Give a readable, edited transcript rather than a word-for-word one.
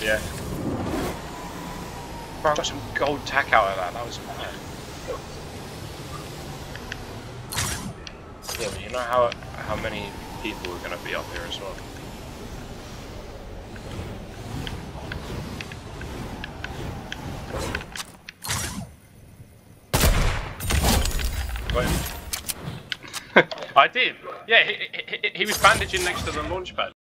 Yeah. Bro, I got some gold tack out of that. That was mad. Yeah, but you know how many people are gonna be up here as well. Wait. I did. Yeah, he was bandaging next to the launch pad.